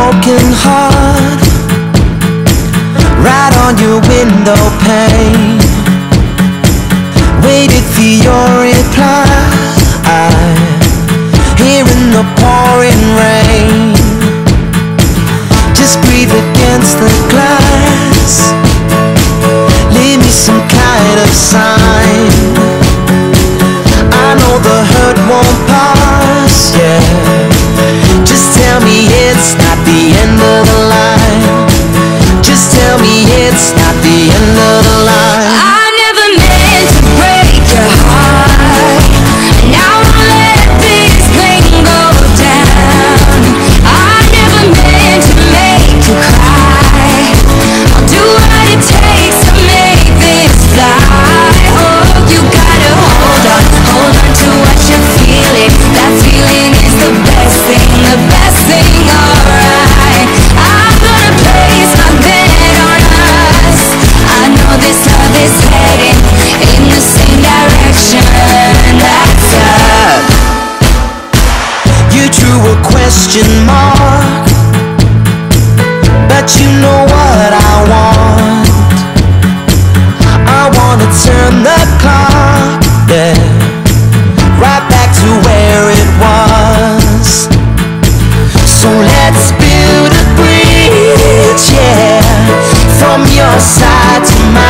broken heart right on your window pane. Waited for your reply here in the pouring rain. Just breathe against the glass, leave me some kind of sign. I know the hurt won't pass, yeah. Just tell me it's not the end of the line. Just tell me it's not the end of the line. I never meant to break your heart, and I won't let this pain go down. I never meant to make you cry. I'll do what it takes to make this fly. Oh, you gotta hold on to what you're feeling. That feeling is the best thing, alright. I'm gonna place my bet on us. I know this love is heading in the same direction. That's up. You drew a question mark, but you know what I want. I wanna turn the clock, yeah, right back to where it was. So let's build a bridge, yeah, from your side to mine.